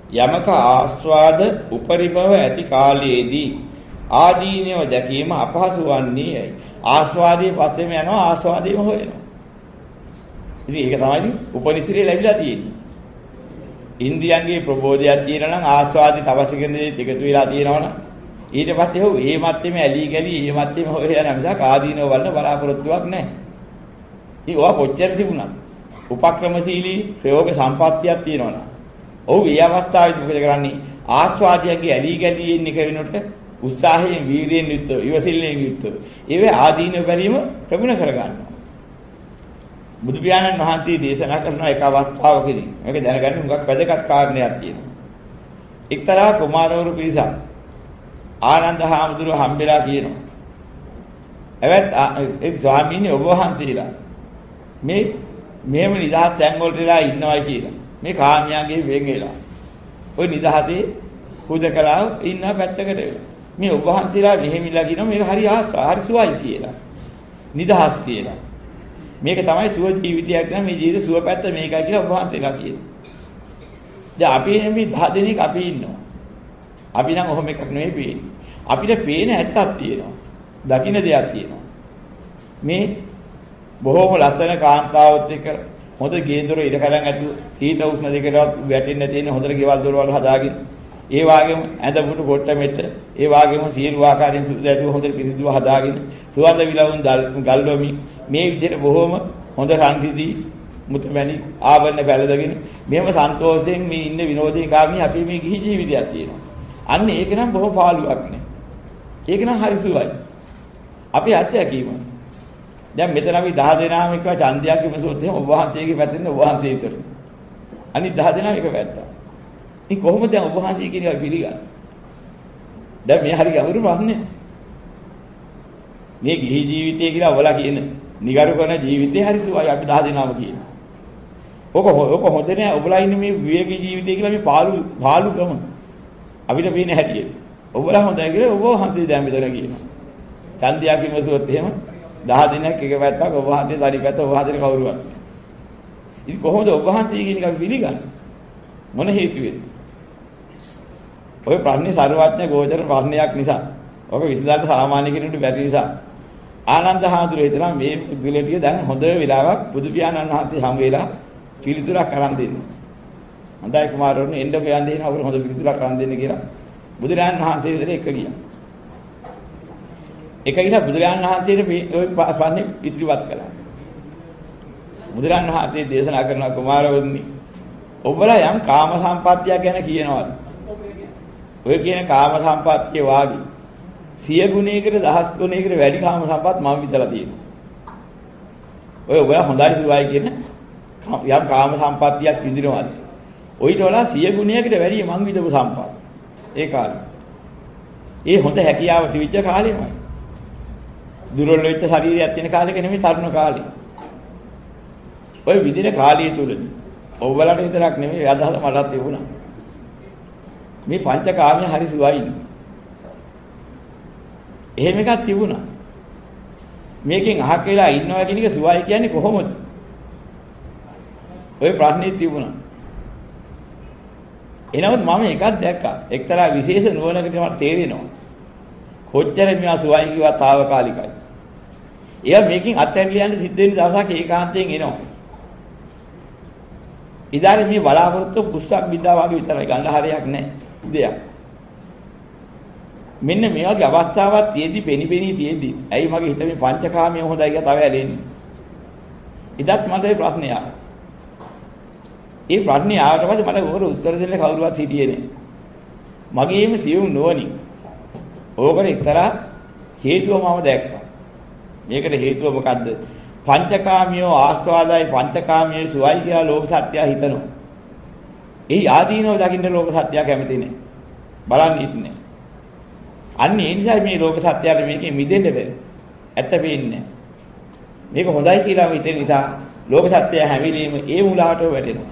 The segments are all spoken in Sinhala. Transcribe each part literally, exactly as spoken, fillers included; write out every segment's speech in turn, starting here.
යමක ආස්වාද උපරිමව ඇති කාලයේදී ආදීනව දැකීම අපහසු වන්නේ ඇයි? ආස්වාදයේ පස්සෙම යනවා ආස්වාදයේම හොයනවා. ඉතින් ඒක තමයි ඉතින් උපනිශ්‍රේ ලැබිලා තියෙන්නේ. ඉන්ද්‍රියන්ගේ ප්‍රබෝධයක් තියෙනවා නම් ආස්වාදේ තවසිකෙන්දී එකතු වෙලා තියෙනවනම් ඊට පස්සේ හො ඒ මැත්තේම ඇලී ගලී ඒ මැත්තේම හොය යන මිසක් ආදීනව වන්න බලාපොරොත්තුවක් නැහැ. ඉතින් ඔය කොච්චර තිබුණත් උපක්‍රමශීලී ප්‍රයෝග සම්පත්තියක් තියෙනවනම් ඔව් ඒ අවස්ථාවේදී මොකද කරන්නේ? ආස්වාදයන්ගේ ඇලී ගලී ඉන්න එක වෙනකොට උත්සාහයෙන් වීරියෙන් යුක්තව ඉවසිල්ලෙන් යුක්තව ඒවේ ආදීනව බැලීම ප්‍රගුණ කරගන්නවා. බුදු පියාණන් වහන්සේ දේශනා කරන එක අවස්ථාවකදී මේක දැනගන්න හුඟක් වැදගත් කාරණයක් තියෙනවා. එක්තරා කුමාරවරු පිරිසක් ආනන්ද හාමුදුරුව හම්බෙලා කියනවා. එවත් ඒ ස්වාමීනි ඔබ වහන්සේලා මේ මේම නිදහස් තැන් වලටලා ඉන්නවයි කියලා. මේ කාමයන්ගේ වෙන් වෙලා. ওই නිදහසේ හුදකලාව ඉන්න පැත්තකට වෙලා. මේ ඔබ වහන්සේලා මෙහෙමිලා කියනවා මේක හරි ආස්වා හරි සුවයි කියලා. නිදහස් කියලා. මේක තමයි සුව ජීවිතයක් කියන මේ ජීවිත සුව පැත්ත මේකයි කියලා ඔබ වහන්සේලා කියනවා. දැන් අපි මේ දහ දෙනෙක් අපි ඉන්නවා. අපි නම් ඔහොම එකක් නෙවෙයි පේන්නේ. අපිට පේන ඇත්තක් තියෙනවා. දකින්න දෙයක් තියෙනවා. මේ බොහෝම ලස්සන කාන්තාවත් එක්ක හොඳ ගේ දොර ඉඩ කරන් ඇතුළු සීත උෂ්ණ දෙකවත් වැටෙන්න තියෙන හොඳට ගෙවල් දොර වල හදාගෙන ඒ වගේම ඇඳ පුටු කොට මෙට්ට ඒ වගේම සියලු ආකාරයෙන් සුදු ඇතුළු හොඳට පිරිසිදුව හදාගෙන සුවඳ විලවුන් ගල්වමි මේ විදිහට බොහෝම හොඳ රන් රිදී මුතුමැණි ආභරණ පැලදගෙන මෙහෙම සන්තෝෂයෙන් මේ ඉන්න විනෝදේ කාමී අපි මේ ගිහි ජීවිතයක් තියෙනවා. අන්න ඒක නම් බොහොම පාළුවක් නේ. ඒක නම් හරි සුවයි. අපි අත්‍යකීම. දැන් මෙතන අපි දහ දෙනාම එක ඡන්දයක් විමසුවොත් එහෙනම් ඔබ වහන්සේගේ පැත්තෙන් ඔබ වහන්සේ විතර. අනිත් දහ දෙනාම එක පැත්තක්. ඉතින් කොහොමද දැන් ඔබ වහන්සේ කියන එක පිළිගන්නේ? දැන් මේ හරි ගැඹුරු ප්‍රශ්නේ. මේ ගිහි ජීවිතය කියලා ඔබලා කියන නිගරු කරන ජීවිතේ හරි සුවයි අපි දහ දෙනාම කියනවා. ඔක ඔක හොඳ නෑ ඔබලා ඉන්නේ මේ විවේකී ජීවිතය කියලා මේ පාළු පාළුකම. අපිට පේන්නේ හැටියට. ඔබලා හොඳයි කියලා ඔබ වහන්සේ දැන් මෙතන කියනවා. ඡන්දයක් විමසුවොත් එහෙම දහ දිනක් එක පැත්තක් ඔබ වහන්සේ දරි පැත්ත ඔබ වහන්සේ කවුරුවත්. ඉතින් කොහොමද ඔබ වහන්සේ කියන එක පිළිගන්නේ? මොන හේතුවෙන්ද? ඔය ප්‍රශ්නේ සරුවත්න ගෝචර ප්‍රශ්නයක් නිසා. ඔක විසඳන්න සාමාන්‍ය කෙනෙකුට බැරි නිසා. ආනන්ද හාමුදුරුවෝ හිතනවා මේ පුදුලෙටිය දැන් හොඳ වෙලාවක් බුදු පියාණන් වහන්සේ හම් වෙලා පිළිතුරක් අරන් දෙන්න. හොඳයි කුමාරවරුනි එන්න කියන්නේ නේ අපර හොඳ පිළිතුරක් අරන් දෙන්න කියලා. බුදුරජාණන් වහන්සේ විතර එක ගියා. එක ගිහලා බුදුරජාණන් වහන්සේට ওই ප්‍රශ්නේ ඉදිරිපත් කළා. බුදුරජාණන් වහන්සේ දේශනා කරන කුමාරවරුනි ඔබලා යම් කාම සම්පත්තියක් ගැන කියනවාද? ඔය කියන කාම සම්පත්තිය වාගේ සිය ගුණයකට දහස් ගුණයකට වැඩි කාම සම්පත් මම විඳලා තියෙනවා. ඔය ඔබලා හොඳයි සුවයි කියන යම් කාම සම්පත්තියක් විඳිනවාද? ඔయిత වඩා සිය ගුණයකට වැඩි මං විඳපු සම්පත්. ඒ කාලේ. ඒ හොඳ හැකියාව තිබිච්ච කාලෙමයි. දුර්වල වෙච්ච ශරීරයක් තියෙන කාලෙක නෙමෙයි තරුණ කාලේ. ඔය විදින කාලය තුලදී ඔබලට විතරක් නෙමෙයි අදහස මටත් තිබුණා. මේ පංචකාමයේ හරි සුවයිනේ. එහෙම එකක් තිබුණා. මේකෙන් අහක් වෙලා ඉන්නවා කියන එක සුවයි කියන්නේ කොහොමද? ඔය ප්‍රශ්නේ තිබුණා. එනමුත් මම එකක් දැක්කා. එක්තරා විශේෂ නුවණකට මට තේරෙනවා. කොච්චර මෙයා සුවයි කිව්වා తాවකාලිකයි. එයා මේකෙන් අත්හැරලා යන්න සිද්ධ වෙන දවසක් ඒකාන්තයෙන් එනවා. ඉදාරේ මේ බලාපොරොත්තු පුස්තක් බින්දා වගේ විතරයි ගන්න හරියක් නැහැ. දෙයක්. මෙන්න මේ වගේ අවස්ථාවක් තියෙදි පෙනිපෙනී තියෙදි ඇයි මගේ හිත මේ පංචකාමයේ හොඳයි කියලා තව ඇලෙන්නේ. ඉදත් මට ඒ ප්‍රශ්නේ ආවා. ඒ ප්‍රශ්නේ ආවට පස්සේ මට ඕකට උත්තර දෙන්න කවුරුවත් හිටියේ නැහැ. මගේම සියුම් නොවනින් ඕකට එක්තරා හේතුව මම දැක්කා. මේකට හේතුව මොකද්ද? පංචකාමියෝ ආස්වාදයි පංචකාමියේ සුවයි කියලා ලෝක සත්‍යය හිතනවා. ඒ ආදීනව දකින්න ලෝක සත්‍යය කැමති නැහැ. බලන්නේ නැහැ. අන්න ඒ නිසා මේ ලෝක සත්‍යයට මේකෙන් මිදෙන්න බැහැ. ඇත්ත පේන්නේ මේක හොඳයි කියලා හිතෙන නිසා ලෝක සත්‍යය හැමිලීම ඒ මුලාවට වැටෙනවා.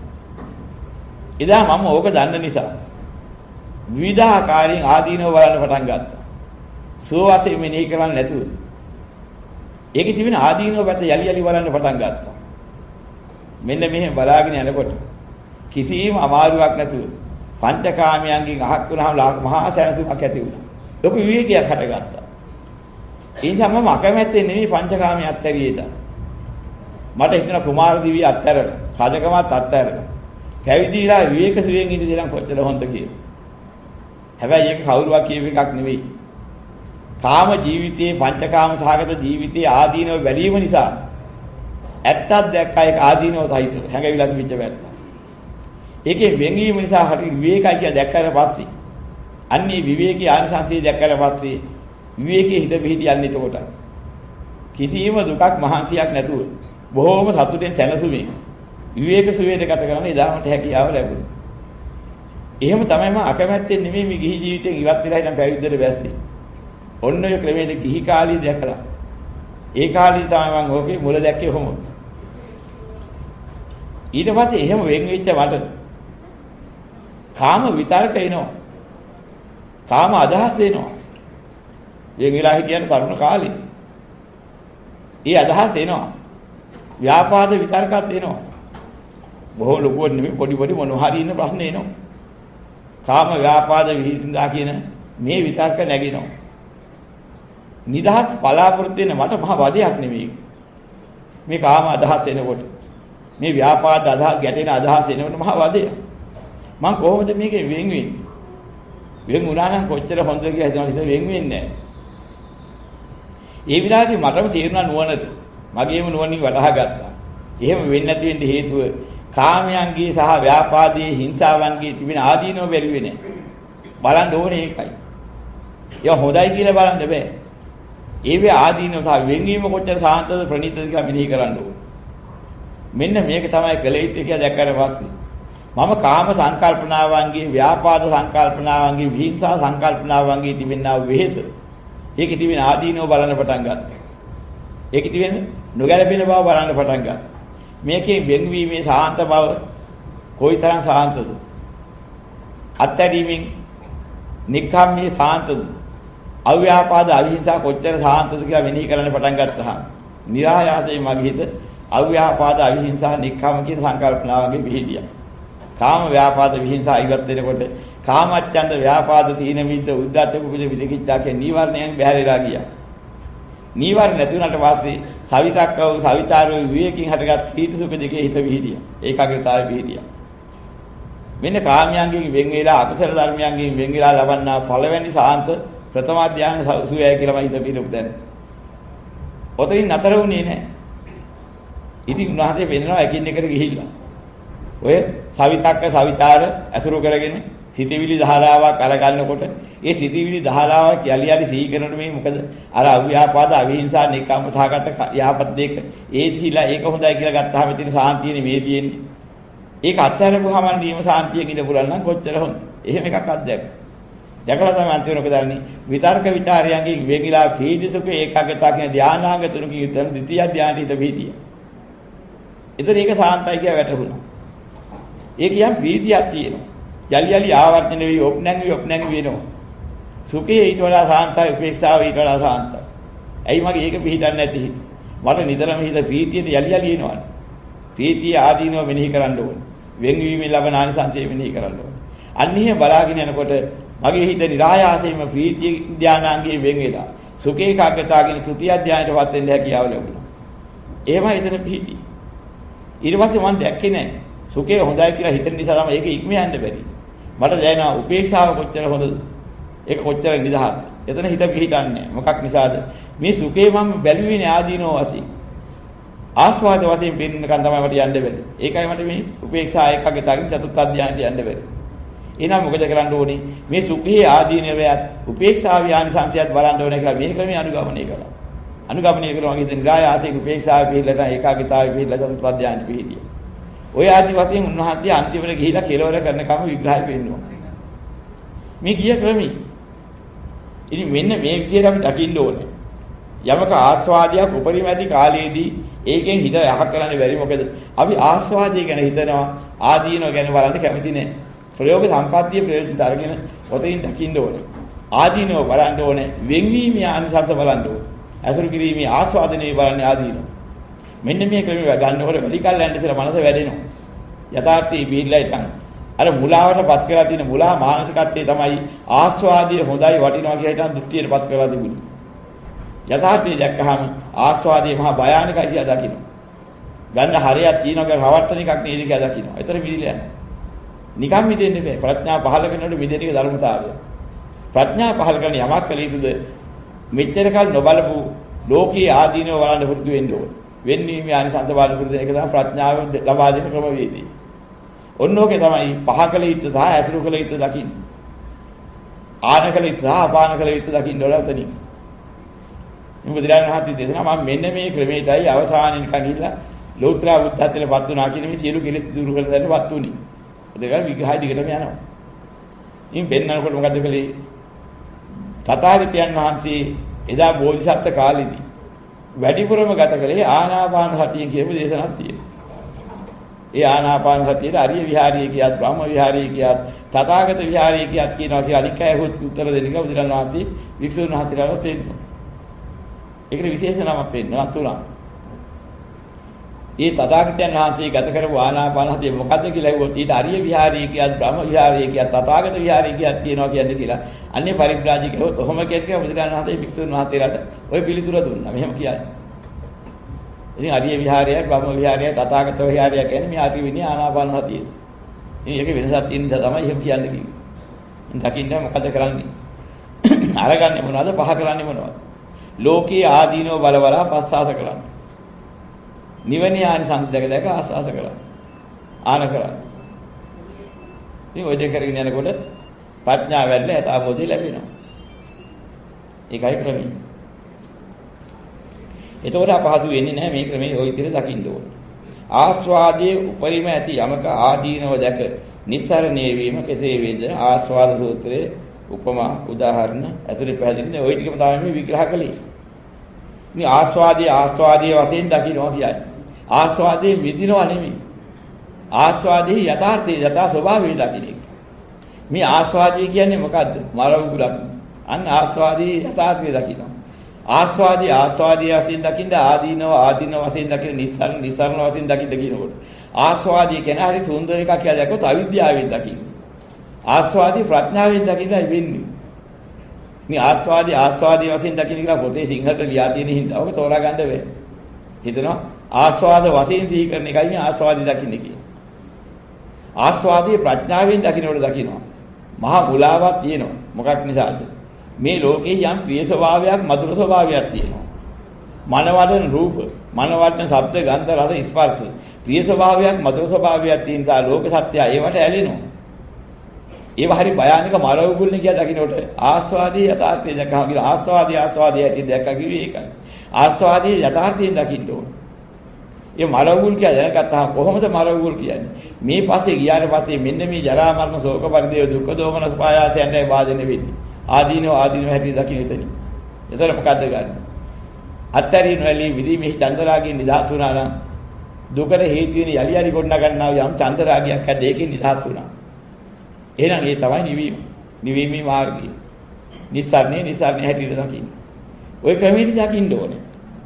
එදා මම ඕක දන්න නිසා විවිධාකාරයෙන් ආදීනව බලන්න පටන් ගත්තා. සුවවසේ මෙනෙහි කරන්නේ නැතුව. ඒකේ තිබෙන ආදීනව පැත්ත යලි යලි බලන්න පටන් ගත්තා. මෙන්න මෙහෙම බලාගෙන යනකොට කිසිම අමාරුවක් නැතුව පංචකාමයන්ගෙන් අහක් වුණාම මහා සැනසීමක් ඇති වුණා. ලොකු විවේකයක් හටගත්තා. ඒ නිසා මම අකමැත්තෙන් නෙමෙයි පංචකාමයේ අත්හැරියේද. මට හිතෙන කුමාර දිවිය අත්හැරලා, රජකමත් අත්හැරලා. පැවිදිලා විවේක සුවයෙන් ඉඳි දෙනම් කොච්චර හොඳ කියලා. හැබැයි ඒක කවුරුවක් කියව එකක් නෙවෙයි. කාම ජීවිතයේ පංචකාම සහගත ජීවිතයේ ආදීනව බැලීම නිසා ඇත්තක් දැක්කා ඒක ආදීනව සහිත හැඟවිලා තිබිච්ච පැත්ත. ඒකේ වෙන්වීම නිසා හරි විවේකයි කියලා දැක්කට පස්සේ අන්නේ විවේකී ආනිසංසය දැක්කට පස්සේ විවේකයේ හිත පිහිටි යන්නේ එතකොට. කිසියම් දුකක් මහන්සියක් නැතුව බොහෝම සතුටෙන් සැනසුමින් විවේක සුවේද ගත කරන්න එදාමට හැකියාව ලැබුණා. එහෙම තමයි මම අකමැත්තෙන් නෙමෙයි මේ ගිහි ජීවිතෙන් ඉවත් වෙලා ඉඳන් පැවිද්දට බැස්සේ. ඔන්න ඔය ක්‍රමයේ ගිහි කාලී දැකලා. ඒ කාලේ තමයි මම ඕකේ මුල දැක්කේ කොහොමද? ඊට පස්සේ එහෙම වෙන් වෙච්ච මට කාම විතරක එනවා. කාම අදහස් එනවා. වෙන් වෙලා හිටියන තරුණ කාලේ. ඒ අදහස් එනවා. ව්‍යාපාද විතරකත් එනවා. බොහෝ ලොකුවට නෙමෙයි පොඩි පොඩි මොනවා හරි ඉන්න ප්‍රශ්න එනවා. කාම ව්‍යාපාද විහිඳා කියන මේ විතර්ක නැගිනවා. නිදහස් බලාපොරොත්තු වෙන මට මහ වදයක් නෙමෙයි. මේ කාම අදහස් එනකොට මේ ව්‍යාපාද අදහස් ගැටෙන අදහස් එනකොට මහ වදයක්. මම කොහොමද මේකෙන් වෙන් වෙන්නේ? වෙන් වුණා නම් කොච්චර හොඳද කියලා හිතනවා හිත වෙන් වෙන්නේ නැහැ. ඒ විලාදී මටම තේරුණා නුවණට. මගේම නුවණින් වටහා ගත්තා. එහෙම වෙන්නේ නැති වෙන්න හේතුව කාමයන්ගේ සහ ව්‍යාපාදයේ හිංසාවන්ගේ තිබෙන ආදීනව බැරිුවේ නැහැ. බලන්න ඕනේ ඒකයි. ඒවා හොඳයි කියලා බලන්න බෑ. ඒවේ ආදීනව සහ වෙන්වීම කොච්චර සාන්තද ප්‍රණීතද කියලා මෙනෙහි කරන්න ඕනේ. මෙන්න මේක තමයි කළ යුත්තේ කියලා දැක්කට පස්සේ මම කාම සංකල්පනාවන්ගේ ව්‍යාපාද සංකල්පනාවන්ගේ විහිංසා සංකල්පනාවන්ගේ තිබෙනා වෙහෙස ඒකේ තිබෙන ආදීනව බලන්න පටන් ගත්තා. ඒකේ තිබෙන නොගැලපෙන බව බලන්න පටන් ගත්තා. මේකේ වෙන්වීමේ සාන්ත බව කොයිතරම් සාන්තද? අත්හැරීමෙන් නික්ඛම්මේ සාන්තද? අව්‍යාපාද අවිහිංසා කොච්චර සාන්තද කියලා මෙනෙහි කරන්න පටන් ගත්තාම નિરાයාසයෙන් මගේ හිත අව්‍යාපාද අවිහිංසා නික්ඛම්ම කියන සංකල්පනාවන්ගේ පිහිටියා. කාම ව්‍යාපාද විහිංසා ඉවත් වෙනකොට කාමච්ඡන්ද ව්‍යාපාද තීන මිද්ද උද්ධච්ච කුච්ච විදිකිච්ඡා කියන නීවරණයන් බැහැරලා ගියා. නීවරණ නැති වුණාට පස්සේ සවිතක්කව සවිතාරෝ විවේකයෙන් හටගත් සීත සුඛ දෙකේ හිත විහිදියා. ඒකාග්‍රතාවය විහිදියා. මෙන්න කාමයන්ගෙන් වෙන් වෙලා අකුසල ධර්මයන්ගෙන් වෙන් වෙලා ලබන්නා පළවෙනි සාන්ත ප්‍රථම ධානය සුවයයි කියලා මම හිත පිළිපද දැන. ඔතනින් නතර වුණේ නැහැ. ඉතින් උන්වහන්සේ වෙනවා එකින් එකට ගිහිල්ලා. ඔය සවිතක්ක සවිතාර ඇසුරු කරගෙන සිතවිලි ධාරාවක් අරගන්නකොට ඒ සිතවිලි ධාරාව යලි යලි සිහි කරනකොට මේ මොකද අර අව්‍යාපාද අවිහිංසා නිකම්ම සහගත යහපත් දෙක ඒ දිලා ඒක හොඳයි කියලා ගත්තාම තියෙන සාන්තියනේ මේ තියෙන්නේ. ඒක අත්හැරපුවාම නියම සාන්තියෙන් ඉඳ පුරන්න නම් කොච්චර හොඳ. එහෙම එකක් අත්දැක. දැකලා තමයි අන්තිමට කදන්නේ විතර්ක ਵਿਚාරයන්ගෙන් වෙගිලා ප්‍රීති සුඛ ඒකාග්‍රතාව කියන ධානාංග තුනකින් යුතන ද්විතීය ධානයට හිත පිහිටියා. ඒතර ඒක සාන්තයි කියලා වැටහුණා. ඒක යම් ප්‍රීතියක් තියෙනවා. යලි යලි ආවර්තන වෙවි ඔප්නැන් වෙවි ඔප්නැන් වෙනවා. සුඛේ ඊට වඩා සාන්තයි උපේක්ෂාව ඊට වඩා සාන්තයි. ඇයි මගේ ඒක පිළිදන්නේ නැති හිත? මට නිතරම හිත ප්‍රීතියට යලි යලි එනවා. ප්‍රීතිය ආදීනව මෙනෙහි කරන්න ඕනේ. වෙන්වීමෙන් ලබන ආනිසංසය මෙනෙහි කරන්න ඕනේ. අන්නේ බලාගෙන යනකොට මගේ හිත નિરાයාසයෙන්ම ප්‍රීතිය ධානාංගයේ වෙන් වෙලා සුඛේ කාග්‍යතාවගෙන තෘතිය ධානයටපත් වෙන්න හැකියාව ලැබුණා. එහෙමයි එතන පිහිටි. ඊට පස්සේ මම දැක්කේ නෑ. සුඛේ හොඳයි කියලා හිතන නිසා තමයි ඒක ඉක්ම යන්න බැරි. මට දැනෙනවා උපේක්ෂාව කොච්චර හොඳද? ඒක කොච්චර නිදහස්ද? එතන හිත පිහිටන්නේ. මොකක් නිසාද? මේ සුඛේ මම බැලුවේ නේ ආදීනෝ වශයෙන්. ආස්වාද වශයෙන් පෙන්නකන් තමයි මට යන්න බැරි. ඒකයි මට මේ උපේක්ෂා ඒකාග්‍රතාවකින් චතුත් අධ්‍යානයට යන්න බැරි. එහෙනම් මොකද කරන්න ඕනේ? මේ සුඛේ ආදීනවයත් උපේක්ෂාවේ ආනිසංසයත් බලන්න ඕනේ කියලා මේ ක්‍රමයේ අනුගමනය කළා. අනුගමනය කරනවා කියන්නේ නිරායාසයෙන් උපේක්ෂාවේ පිළිලට ඒකාග්‍රතාවයේ පිළිලට චතුත් අධ්‍යානයට පිළිහිදියා. ඔය ආදි වශයෙන් උන්වහන්සේ අන්තිමට ගිහිලා කෙලවර කරනකම විග්‍රහය පෙන්වනවා. මේ ගිය ක්‍රමී. ඉතින් මෙන්න මේ විදිහට අපි දකින්න ඕනේ. යමක ආස්වාදයක් උපරිම ඇති කාලයේදී ඒකෙන් හිත යහක් කරන්න බැරි මොකද? අපි ආස්වාදය ගැන හිතනවා ආදීනව ගැන බලන්න කැමති නැහැ. ප්‍රයෝග සම්පත්තිය ප්‍රයෝජන දරගෙන ඔතනින් දකින්න ඕනේ. ආදීනව බලන්න ඕනේ. වෙන්වීමේ ආනිසංස බලන්න ඕනේ. අසුරු කිරීමේ ආස්වාදනයේ බලන්නේ ආදීනව. මෙන්න මේ ක්‍රමය ගන්නකොට වැඩි කල් යන ඉතල මනස වැඩෙනවා. යථාර්ථයේ බීලා ඉතින් අර මුලාවටපත් කරලා තියෙන මුලා මානසිකත්වයේ තමයි ආස්වාදයේ හොඳයි වටිනවා කියලා හිතන දෘෂ්ටියටපත් කරලා තිබුණේ. යථාර්ථය දැක්කහම ආස්වාදයේ මහා භයානකයි කියලා දකින්න. ගන්න හරියක් තියෙනවා කියලා රවට්ටන එකක් නේද කියලා දකින්න. ඒතර මිදිලා යනවා. නිකම් මිදෙන්න බෑ. ප්‍රඥා පහළ කරනකොට මිදෙන එක ධර්මතාවය. ප්‍රඥා පහළ කරන යමක් කළ යුතුද? මෙච්චර කල නොබලපු ලෝකයේ ආදීනව වරන්න පුරුදු වෙන්න ඕන. වෙන්නේ මේ ආනිසංස බලන පුරුදු දෙන එක තමයි ප්‍රඥාව ලබා දෙන ක්‍රමවේදය. ඔන්නෝකේ තමයි පහකල යුතු සහ ඇසුරු කළ යුතු දකින්න. ආනකල යුතු සහ අපානකල යුතු දකින්න ඕන උතනින්. මුදිරාණ හති දේශනා මම මෙන්න මේ ක්‍රමයටයි අවසානයේ නිකන් ගිහිල්ලා ලෝතර බුද්ධත්වයටපත් වුණා කියන මේ සියලු කෙලෙස් දුරු කරලා දැන්නපත් උනේ. ඒක විග්‍රහය දිගටම යනවා. ඉතින් පෙන්නනකොට මොකද කළේ? තථාගතයන් වහන්සේ එදා බෝධිසත්ව කාලෙදී වැඩිපුරම ගත කළේ ආනාපාන සතිය කියපු දේශනාවක් තියෙනවා. ඒ ආනාපාන සතියේ අරිය විහාරයේ කියත් බ්‍රහ්ම විහාරයේ කියත් තථාගත විහාරයේ කියත් කියනවා කියලා අනික් අය උත්තර දෙන්න කියලා බුදුරණන් වහන්සේ වික්ෂුන් වහන්සේලාට දෙන්නවා. ඒකට විශේෂ නමක් වෙන්නවා තුනක්. ඒ තථාගතයන් වහන්සේ ගත කරපු ආනාපාන සතිය මොකද්ද කියලා ඇහුවොත් ඊට අරිය විහාරයේ කියත් බ්‍රහ්ම විහාරයේ කියත් තථාගත විහාරයේ කියත් කියනවා කියන්නේ කියලා. අන්නේ පරිබ්‍රාජිකව ඔහොම කියන බුදුරණන් වහන්සේ වික්ෂුන් වහන්සේලාට ওই පිළිතුර දුන්නා. මෙහෙම කියන්නේ. ඉතින් අරිය විහාරය, බ්‍රහ්ම විහාරය, තථාගත විහාරය කියන්නේ මේ අටි විනී ආනාපාන සතියේ. ඉතින් ඒකේ වෙනසක් තියෙන නිසා තමයි එහෙම කියන්නේ කිව්වේ. ඉතින් දකින්න මොකද කරන්නේ? අරගන්නේ මොනවද? පහ කරන්නේ මොනවද? ලෝකයේ ආදීනව බලවලා පස්සාස කරන්නේ. නිවනේ ආනිසංස දැක දැක ආස්වාද කරන්නේ. ආන කරන්නේ. ඉතින් ඔය දෙක කරගෙන යනකොට ප්‍රඥාව වැඩිලා යථාබෝධය ලැබෙනවා. ඒකයි ක්‍රමය. එතකොට අපහසු වෙන්නේ නැහැ මේ ක්‍රමයේ ওই විදිහට දකින්න ඕන. ආස්වාදයේ උපරිම ඇති යමක ආදීනව දැක නිස්සරණේ වීම කෙසේ වේද? ආස්වාද සූත්‍රයේ උපමා උදාහරණ ඇතුලේ පැහැදිලිද? ওই ටිකම තමයි මේ විග්‍රහ කළේ. මේ ආස්වාදයේ ආස්වාදයේ වශයෙන් දකින්නවා කියන්නේ. ආස්වාදයේ විඳිනවා නෙමෙයි. ආස්වාදයේ යථාර්ථයේ යථා ස්වභාවය දකින්න එක. මේ ආස්වාදයේ කියන්නේ මොකද්ද? මරවුලක්. අන්න ආස්වාදයේ යථාර්ථය දකින්න. ආස්වාදී ආස්වාදී වශයෙන් දකින්න ආදීනව ආදීනව වශයෙන් දකින්න නිස්සාරණ නිස්සාරණ වශයෙන් දකින්න කියනකොට ආස්වාදී කියන හරි සුන්දර එකක් කියලා දැක්කොත් අවිද්‍යාවෙන් දකින්න. ආස්වාදී ප්‍රඥාවෙන් දකින්නයි වෙන්නේ. මේ ආස්වාදී ආස්වාදී වශයෙන් දකින්න කියලා පොතේ සිංහලට ලියා තියෙන හින්දා ඔක තෝරා ගන්න බෑ. හිතනවා ආස්වාද වශයෙන් සිහි කරන එකයි මේ ආස්වාදී දකින්න කියන්නේ. ආස්වාදී ප්‍රඥාවෙන් දකින්නකොට දකින්නවා. මහා මුලාවක් තියෙනවා. මොකක් නිසාද? මේ ලෝකේ යම් ප්‍රිය ස්වභාවයක් මధుර ස්වභාවයක් තියෙනවා. මනවදන රූප, මනවදන ශබ්ද, ගන්ධ, රස, ස්පර්ශ. ප්‍රිය ස්වභාවයක් මధుර ස්වභාවයක් තියෙන නිසා ලෝක සත්‍යය ඒවට ඇලෙනවා. ඒව හරි භයානක මරවුගුල්නේ කියලා දකින්නකොට ආස්වාදී යථාර්ථය දැකහම කියන ආස්වාදී ආස්වාදී ඇටි දැක්කා කිව්වේ ඒකයි. ආස්වාදී යථාර්ථයෙන් දකින්න ඕන. ඒ මරවුගුල් කියලා දැනගත්තාම කොහොමද මරවුගුල් කියන්නේ? මේ පස්සේ ගියාට පස්සේ මෙන්න මේ ජරා මරණ ශෝක පරිදේව දුක්ඛ දෝමන සුපායාසයන්ට වාදනය වෙන්නේ. ආදීනව ආදීනව හැටි දකින්න එතනින්. එතන මොකද්ද ගන්න? අත්තරින් වැලි විදි මෙහි චන්දරාගයෙන් නිදහස් වුණා නම් දුකට හේතු වෙන යලි යලි ගොඩ නගන්නා යම් චන්දරාගයක් ඇද්ද ඒකෙන් නිදහස් වුණා. එහෙනම් ඒ තමයි නිවීම. නිවීමේ මාර්ගය. නිස්සාරණේ නිස්සාරණේ හැටියට දකින්න. ওই ක්‍රමෙදි දකින්න ඕනේ.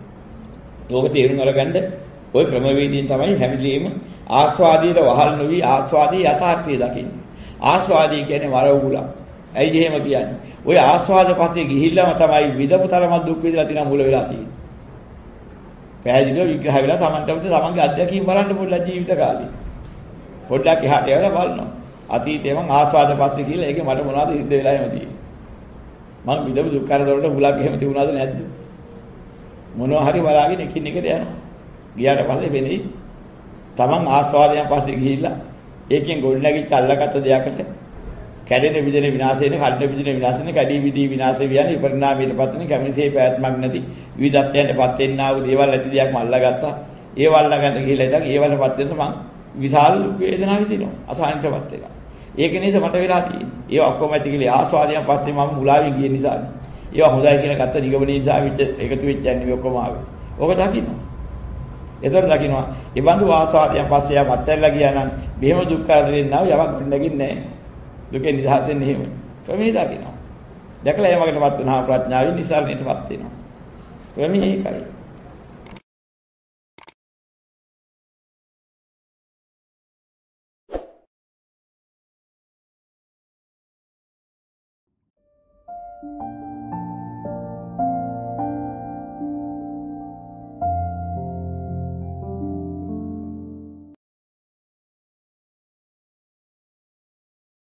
ඕක තේරුම් අරගන්න ওই ක්‍රමවේදයෙන් තමයි හැමිලීම ආස්වාදීර වහල් නොවි ආස්වාදී යථාර්ථය දකින්නේ. ආස්වාදී කියන්නේ වර උගුලක්. ඇයි එහෙම කියන්නේ? ওই ආස්වාද පස්සේ ගිහිල්ලාම තමයි විදපු තරම දුක් විඳලා තියෙන මුල වෙලා තියෙන්නේ. පැහැදිලිව විග්‍රහ වෙලා Tamanටම තමන්ගේ අත්දැකීම් බලන්න පොඩ්ඩක් ජීවිත කාලේ. පොඩ්ඩක් එහාට යවලා බලනවා. අතීතේ මං ආස්වාද පස්සේ කියලා ඒකේ මට මොනවද සිද්ධ වෙලා එහෙම තියෙන්නේ. මං විදපු දුක් කරදරවලට මුලක් එහෙම තිබුණාද නැද්ද? මොනවා හරි බලාගෙන එකින් එකට යනවා. ගියාට පස්සේ වෙන්නේ තමන් ආස්වාදයෙන් පස්සේ ගිහිල්ලා ඒකෙන් ගොඩනැගිච්ච අල්ලගත්ත දෙයකට කැඩෙන විදිහේ විනාශ වෙන, කඩන විදිහේ විනාශ වෙන, කැඩී විදී විනාශ වෙන, පරිණාමයටපත් වෙන, කැමිසේ පැවැත්මක් නැති විවිධත්වයන්ටපත් වෙන්නා වූ දේවල් ඇති දෙයක් මම අල්ලගත්තා. ඒව අල්ලගන්න ගිහිල්ලා ඉතින් ඒවලටපත් වෙන මං විශාල වේදනාවක් විඳිනවා. අසහනටපත් වෙලා. ඒක නිසා මට වෙලා තියෙන්නේ. ඒව ඔක්කොම ඇති කියලා ආස්වාදයෙන් පස්සේ මම මුලාවෙන් ගිය නිසා. ඒවා හොඳයි කියලා ගත්ත නිගමනයේ නිසා විච එකතු වෙච්ච යන්නේ ඔක්කොම ආවේ. ඕක දකින්න. ඒතර දකින්නවා. ඒ බඳු ආස්වාදයෙන් පස්සේ යා මත්හැරලා ගියා නම් මෙහෙම දුක් කරදරෙන් නැව යමක් ගොඩනගින්නේ නැහැ. දුකේ නිදහස් වෙන්නේ එහෙම. ක්‍රමී දකින්නවා. දැකලා එමකටපත් වුණා ප්‍රඥාවෙන් නිසාරණයටපත් වෙනවා. ක්‍රමී ඒකයි.